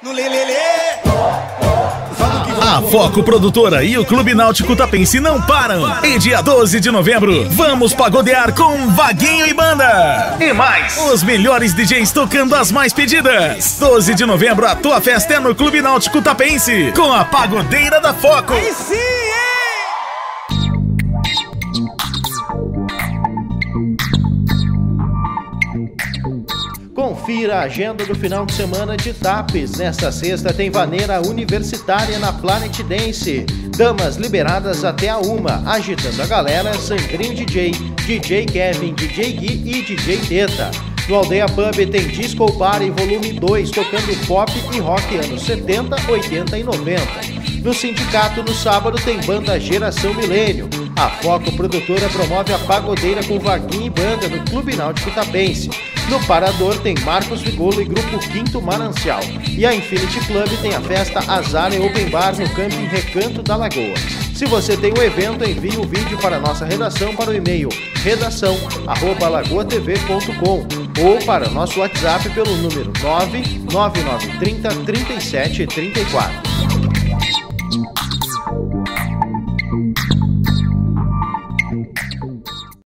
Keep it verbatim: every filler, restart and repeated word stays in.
No lelele. A Foco Produtora e o Clube Náutico Tapense não param. E dia doze de novembro, vamos pagodear com Vaguinho e Banda. E mais, os melhores D Js tocando as mais pedidas. doze de novembro, a tua festa é no Clube Náutico Tapense, com a Pagodeira da Foco. Aí sim, é! Confira a agenda do final de semana de Tapes. Nesta sexta tem vaneira universitária na Planet Dance. Damas liberadas até a uma. Agitando a galera, Sandrinho D J, D J Kevin, D J Gui e D J Teta. No Aldeia Pub tem Disco Party volume dois, tocando pop e rock anos setenta, oitenta e noventa. No Sindicato, no sábado, tem banda Geração Milênio. A Foco Produtora promove a Pagodeira com Vaguinho e Banda no Clube Náutico Tapense. No Parador tem Marcos Vigolo e Grupo Quinto Manancial. E a Infinity Club tem a festa Azar e Open Bar no Camping Recanto da Lagoa. Se você tem um evento, envie o vídeo para a nossa redação para o e-mail redação arroba lagoa t v ponto com ou para nosso WhatsApp pelo número nove nove nove trinta, trinta e sete, trinta e quatro.